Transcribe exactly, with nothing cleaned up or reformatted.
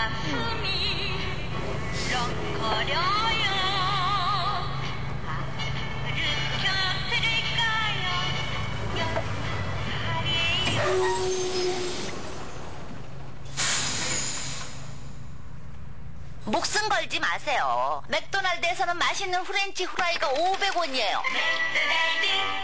가슴이 렁거려요. 가르쳐드릴까요? 목숨 걸지 마세요. 맥도날드에서는 맛있는 프렌치 후라이가 오백 원이에요. 맥도날드.